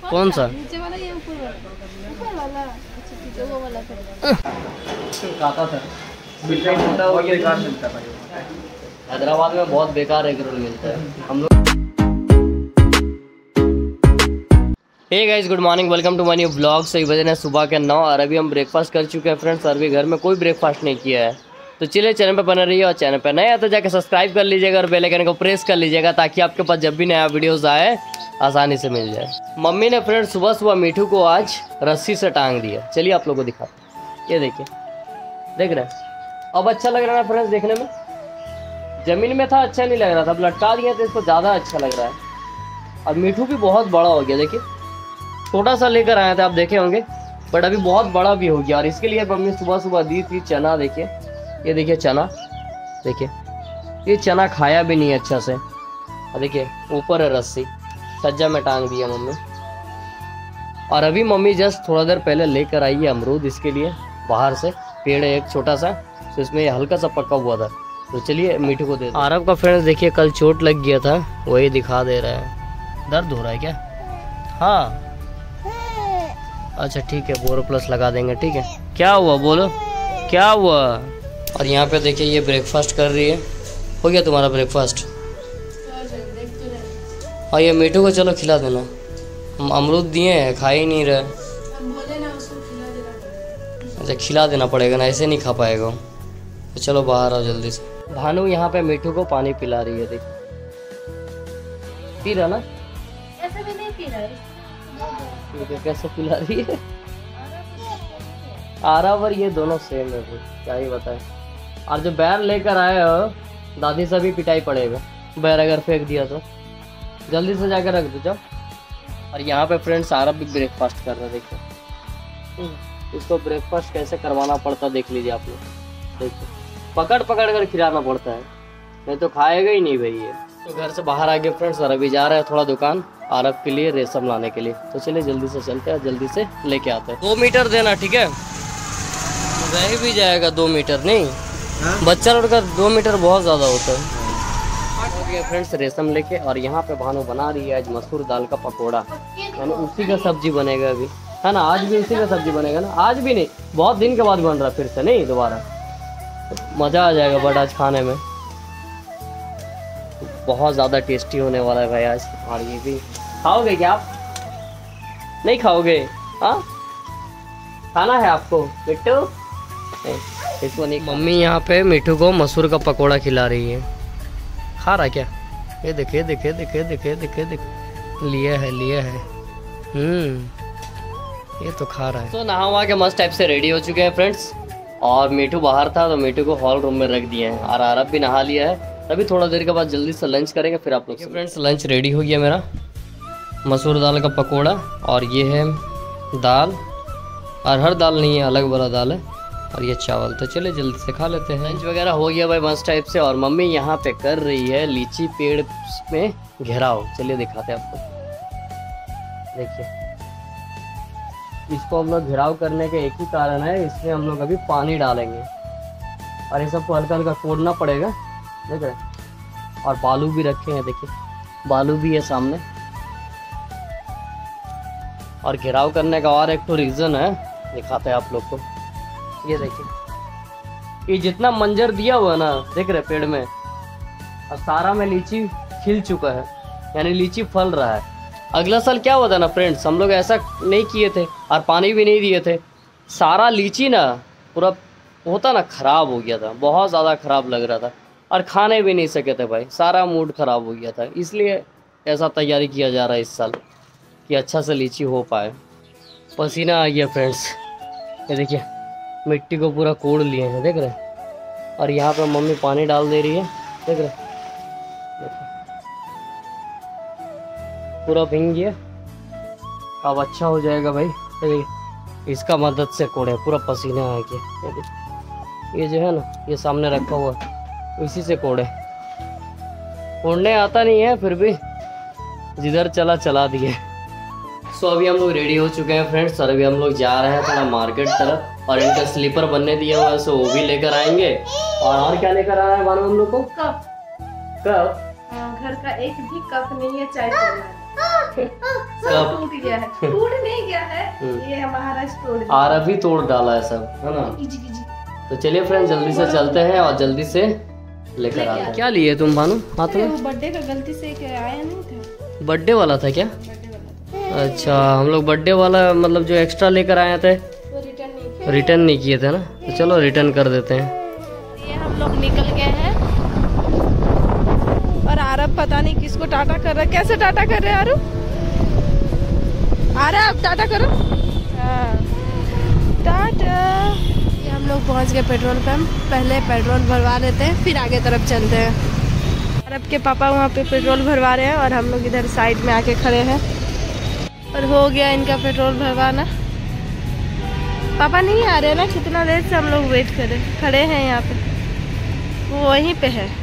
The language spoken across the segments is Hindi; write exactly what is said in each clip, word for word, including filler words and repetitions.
कौन सा? नीचे वाला या ऊपर वाला? ऊपर वाला। अच्छा ठीक है, वो वाला कर। खाता था मिठाई होता है, बेकार मिलता है। हैदराबाद में बहुत बेकार एग रोल मिलता है हम लोग। Hey guys, good morning, welcome to my new blog. सही बजे हैं सुबह के नौ और अभी हम ब्रेकफास्ट कर चुके हैं फ्रेंड्स। और भी घर में कोई ब्रेकफास्ट नहीं किया है, तो चलिए चैनल पे बने रहिए। और चैनल पे नया है तो जाकर सब्सक्राइब कर लीजिएगा और बेल आइकन को प्रेस कर लीजिएगा, ताकि आपके पास जब भी नया वीडियोस आए आसानी से मिल जाए। मम्मी ने फ्रेंड्स सुबह सुबह मीठू को आज रस्सी से टांग दिया। चलिए आप लोगों को दिखा, ये देखिए, देख रहे हैं? अब अच्छा लग रहा है फ्रेंड्स देखने में। जमीन में था अच्छा नहीं लग रहा था, अब लटका दिया तो इसको ज़्यादा अच्छा लग रहा है। और मीठू भी बहुत बड़ा हो गया, देखिए छोटा सा लेकर आए थे, आप देखे होंगे, बट अभी बहुत बड़ा भी हो गया। और इसके लिए मम्मी सुबह सुबह दी थी चना। देखिए, ये देखिए चना, देखिए ये चना खाया भी नहीं अच्छा से। और देखिए ऊपर है रस्सी, सज्जा में टांग दिया मम्मी। और अभी मम्मी जस्ट थोड़ा देर पहले लेकर आई है अमरूद इसके लिए बाहर से। पेड़ है एक छोटा सा, तो इसमें हल्का सा पका हुआ था, तो चलिए मीठू को दे दो। आरब का फ्रेंड्स देखिए कल चोट लग गया था, वही दिखा दे रहा है। दर्द हो रहा है क्या? हाँ अच्छा ठीक है, बोरो प्लस लगा देंगे। ठीक है, क्या हुआ बोलो, क्या हुआ? और यहाँ पे देखिए ये ब्रेकफास्ट कर रही है। हो गया तुम्हारा ब्रेकफास्ट? और ये मीठू को चलो खिला देना, हम अमरूद दिए हैं, खा ही नहीं रहे। अच्छा खिला देना पड़ेगा ना, ऐसे नहीं खा पाएगा। तो चलो बाहर आओ जल्दी से। भानु यहाँ पे मीठू को पानी पिला रही है, देखिए पी रहा ना? ऐसे भी नहीं पी रहा है। कैसे पिला रही है? आरावर ये दोनों सेम है, क्या ही बताए। और जो बैर लेकर आए हो दादी से भी पिटाई पड़ेगा, बैर अगर फेंक दिया तो। जल्दी से जाकर रख दो जाओ। और यहाँ पे फ्रेंड्स आरब भी ब्रेकफास्ट कर रहे हैं, देखिए इसको ब्रेकफास्ट कैसे करवाना पड़ता देख लीजिए आप लोग। देखिए पकड़ पकड़ कर खिलाना पड़ता है, नहीं तो खाएगा ही नहीं भाई ये। तो घर से बाहर आ गए फ्रेंड्स, और अभी जा रहे हैं थोड़ा दुकान आरब के लिए रेशम लाने के लिए। तो चलिए जल्दी से चलते हैं, जल्दी से लेके आते हैं। दो मीटर देना, ठीक है? रह भी जाएगा दो मीटर, नहीं हा? बच्चा लड़का दो मीटर बहुत ज़्यादा होता है। हो गया फ्रेंड्स रेशम लेके। और यहाँ पे भानु बना रही है आज मसूर दाल का पकौड़ा, यानी उसी का सब्जी बनेगा अभी, है ना? आज भी उसी का सब्जी बनेगा ना? आज भी नहीं, बहुत दिन के बाद बन रहा फिर से, नहीं दोबारा। मज़ा आ जाएगा बट आज खाने में बहुत ज़्यादा टेस्टी होने वाला है भाई आज। और ये भी खाओगे क्या आप? नहीं खाओगे? हाँ खाना है आपको मिट्टू? इसको नहीं। मम्मी यहाँ पे मिट्टू को मसूर का पकोड़ा खिला रही है। खा रहा क्या? ये देखे देखे देखे देखे देखे देखे लिया है लिया है हम्म ये तो खा रहा है। तो नहा वहा के मस्त टाइप से रेडी हो चुके हैं फ्रेंड्स। और मिट्टू बाहर था तो मिट्टू को हॉल रूम में रख दिए हैं। और आरब भी नहा लिया है, तभी थोड़ा देर के बाद जल्दी से लंच करेंगे फिर आप लोग। फ्रेंड्स लंच रेडी हो गया मेरा, मसूर दाल का पकोड़ा, और ये है दाल, अरहर दाल नहीं है, अलग वाला दाल है, और ये चावल। तो चले जल्दी से खा लेते हैं। लंच वगैरह हो गया भाई मस्त टाइप से। और मम्मी यहाँ पे कर रही है लीची पेड़ में घेराव। चलिए दिखाते हैं आपको, देखिए इसको हम लोग घेराव करने के एक ही कारण है, इसमें हम लोग अभी पानी डालेंगे और ये सबको हल्का हल्का तोड़ना पड़ेगा, देख रहे हैं? और बालू भी रखे हैं, देखिए बालू भी है सामने। और घेराव करने का और एक तो रीज़न है, दिखाते हैं आप लोग को। ये देखिए ये जितना मंजर दिया हुआ है ना, देख रहे पेड़ में, और सारा में लीची खिल चुका है, यानी लीची फल रहा है। अगला साल क्या हुआ था ना फ्रेंड्स, हम लोग ऐसा नहीं किए थे और पानी भी नहीं दिए थे, सारा लीची ना पूरा होता ना ख़राब हो गया था, बहुत ज़्यादा ख़राब लग रहा था, और खाने भी नहीं सके थे भाई, सारा मूड ख़राब हो गया था। इसलिए ऐसा तैयारी किया जा रहा है इस साल कि अच्छा से लीची हो पाए। पसीना आ गया फ्रेंड्स, ये देखिए मिट्टी को पूरा कोड़ लिए हैं, देख रहे हैं? और यहाँ पे मम्मी पानी डाल दे रही है, देख रहे हैं? पूरा भींग गया, अब अच्छा हो जाएगा भाई। देखिए इसका मदद से कोड़े, पूरा पसीना आ गया। ये जो है ना, ये सामने रखा हुआ, इसी से कोड़े। कोड़ने आता नहीं है, फिर भी जिधर चला चला दिए। सो अभी हम लोग रेडी हो चुके हैं फ्रेंड्स, और अभी हम लोग जा रहे हैं थोड़ा मार्केट तरफ। और इनका स्लीपर बनने दिया हुआ है, सो वो भी लेकर आएंगे। और और क्या लेकर आ रहा है भानु हम लोग को? कप। कप? हाँ, घर का एक भी कप नहीं है चाय पीने। सब टूट गया है। टूट नहीं गया है, ये हमारा तोड़ दिया। आरब ही तोड़ डाला है सब, है ना। कीजी कीजी। तो चलिए फ्रेंड जल्दी से चलते हैं और जल्दी से लेकर आते हैं। क्या लिए तुम भानु हाथ में? वो बर्थडे का गलती से क्या आया नहीं था। बर्थडे वाला था क्या? बर्थडे वाला था। अच्छा, हम लोग बर्थडे वाला मतलब जो एक्स्ट्रा लेकर आए थे वो रिटर्न नहीं किया। रिटर्न नहीं किए थे ना, तो चलो रिटर्न कर देते हैं। ये हम लोग निकल गए हैं और आरब पता नहीं किसको टाटा कर रहा है। कैसे टाटा कर रहे हैं आरब? आरब टाटा करो। हाँ। टाटा। ये हम लोग पहुंच गए पेट्रोल पंप। पहले पेट्रोल भरवा लेते हैं, फिर आगे तरफ चलते हैं। आरब के पापा वहाँ पे पेट्रोल भरवा रहे हैं और हम लोग इधर साइड में आके खड़े हैं और हो गया इनका पेट्रोल भरवाना। पापा नहीं आ रहे ना, कितना देर से हम लोग वेट करे खड़े हैं यहाँ पे। वो वहीं पे है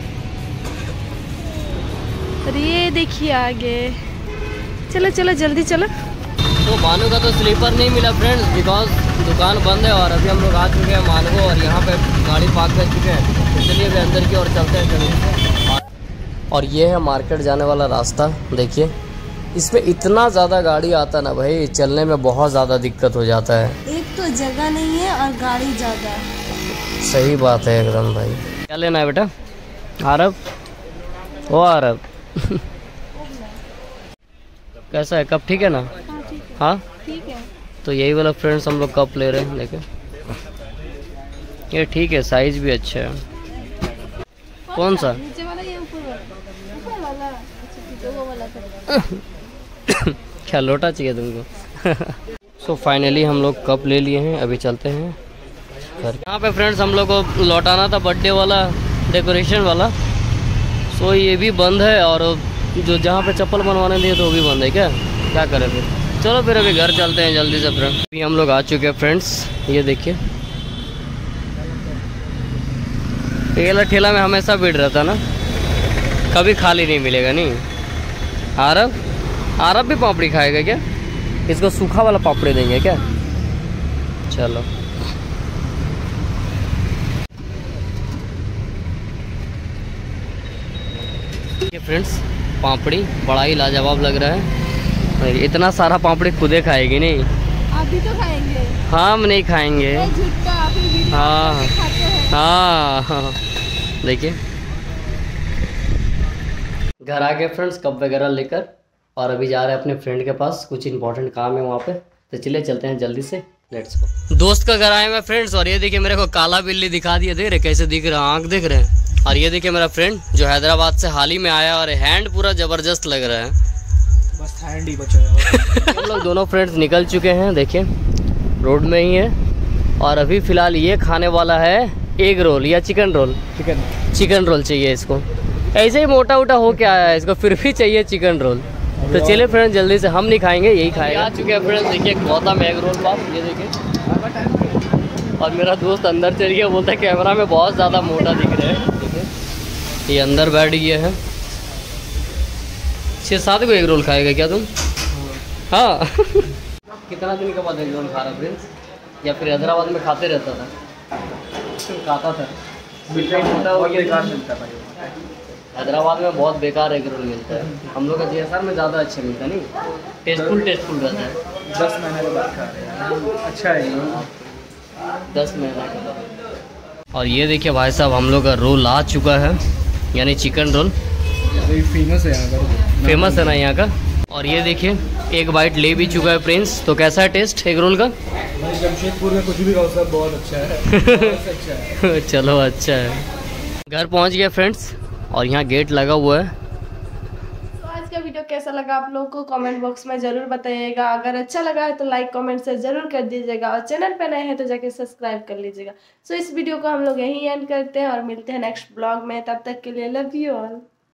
और ये देखिए आगे। चलो चलो जल्दी चलो। तो भानु का तो स्लीपर नहीं मिला फ्रेंड्स, बिकॉज दुकान बंद है और अभी हम लोग आ चुके हैं मानगो और यहाँ पे गाड़ी पार्क कर चुके हैं। तो चलिए अभी अंदर की ओर चलते हैं जल्दी। और ये है मार्केट जाने वाला रास्ता। देखिए इसमें इतना ज़्यादा गाड़ी आता है ना भाई, चलने में बहुत ज़्यादा दिक्कत हो जाता है। एक तो जगह नहीं है और गाड़ी ज़्यादा है। सही बात है एकदम भाई। क्या लेना है बेटा? आरब ओ आरब कैसा है कप? ठीक है ना? हाँ ठीक है। तो यही वाला फ्रेंड्स हम लोग कप ले रहे हैं। देखें ये ठीक है, साइज भी अच्छा है। कौन सा? नीचे वाला या ऊपर वाला? ऊपर वाला। अच्छा ठीक है, वो वाला कर। क्या लोटा चाहिए तुमको? सो फाइनली हम लोग कप ले लिए हैं, अभी चलते हैं घर। यहाँ पे फ्रेंड्स हम लोग को लौटाना था बर्थडे वाला डेकोरेशन वाला। सो ये भी बंद है और जो जहाँ पे चप्पल बनवाने दिए तो वो भी बंद है। क्या क्या करें फिर? चलो फिर अभी घर चलते हैं जल्दी से फ्रेंड। अभी हम लोग आ चुके हैं फ्रेंड्स। ये देखिए ये वाला ठेला में हमेशा भीड़ रहता ना, कभी खाली नहीं मिलेगा। नहीं आरब आरब भी पापड़ी खाएगा क्या? इसको सूखा वाला पापड़ी देंगे क्या? चलो ये फ्रेंड्स पापड़ी बड़ा ही लाजवाब लग रहा है। इतना सारा पापड़ी खुदे खाएगी नहीं? आप भी तो खाएंगे। हाँ हम नहीं खाएंगे। हाँ हाँ हाँ देखिए घर आ गए फ्रेंड्स कप वगैरह लेकर और अभी जा रहे हैं अपने फ्रेंड के पास, कुछ इंपॉर्टेंट काम है वहाँ पे। तो चलिए चलते हैं जल्दी से, लेट्स गो। दोस्त का घर आए मैं फ्रेंड्स और ये देखिए मेरे को काला बिल्ली दिखा दिया। देख रहे कैसे दिख रहा है, आँख देख रहे हैं। और ये देखिए मेरा फ्रेंड जो हैदराबाद से हाल ही में आया और हैंड पूरा ज़बरदस्त लग रहा है। बस हैंड ही बचा है। हम लोग दोनों फ्रेंड्स निकल चुके हैं, देखिए रोड में ही है। और अभी फ़िलहाल ये खाने वाला है एग रोल या chicken roll. Chicken chicken roll चाहिए इसको, ऐसे ही मोटा मोटा हो के आया है इसको, फिर भी चाहिए चिकन रोल। तो चलिए फ्रेंड्स जल्दी से, हम नहीं खाएंगे यही खाएगा। आ चुके हैं फ्रेंड्स, देखिए गौतम एग रोल पास, ये देखिए। और मेरा दोस्त अंदर चल गया, बोलता है कैमरा में बहुत ज़्यादा मोटा दिख रहा है। ये अंदर बैठ गया है। छः सात को एग रोल खाएगा क्या तुम? हाँ कितना दिन के बाद एग रोल खा रहा फ्रेंड्स? या फिर हैदराबाद में खाते रहता था? खाता था मोटा हो गया। हैदराबाद में बहुत बेकार एग रोल मिलता है, हम लोग का जीएसआर में ज़्यादा अच्छा मिलता है। नहीं टेस्टफुल टेस्टफुल रहता है। दस महीने के बाद खा रहे हैं, अच्छा है दस महीने के बाद। और ये देखिए भाई साहब हम लोग का रोल आ चुका है, यानी चिकन रोल। फेमस है यहाँ का, फेमस है ना यहाँ का। और ये देखिए एक बाइट ले भी चुका है प्रिंस। तो कैसा है टेस्ट एग रोल का? जमशेदपुर में कुछ भी खाओ सब बहुत अच्छा है, बहुत अच्छा है। चलो अच्छा है। घर पहुँच गए फ्रेंड्स और यहाँ गेट लगा हुआ है। तो आज का वीडियो कैसा लगा आप लोगों को कमेंट बॉक्स में ज़रूर बताइएगा। अगर अच्छा लगा है तो लाइक कमेंट से ज़रूर कर दीजिएगा और चैनल पे नए हैं तो जाके सब्सक्राइब कर लीजिएगा। सो इस वीडियो को हम लोग यहीं एंड करते हैं और मिलते हैं नेक्स्ट ब्लॉग में। तब तक के लिए लव यू ऑल।